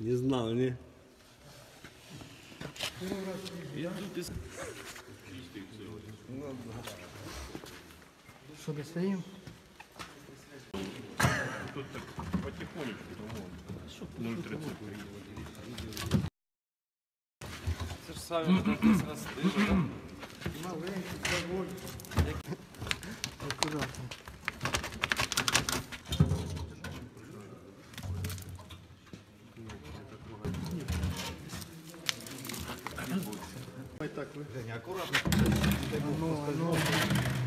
Не знал, не? Що, де стоїмо? Тут так потихонечку, тому 0,33. Це ж самі будемо зрости. Маленький, заводь. Акуратно. Так, аккуратно. Ну,